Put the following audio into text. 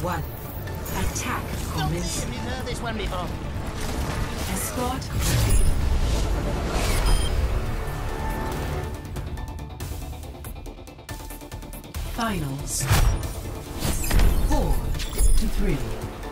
1. Attack commencing. You've heard this one before. Escort complete. Finals. 4 to 3.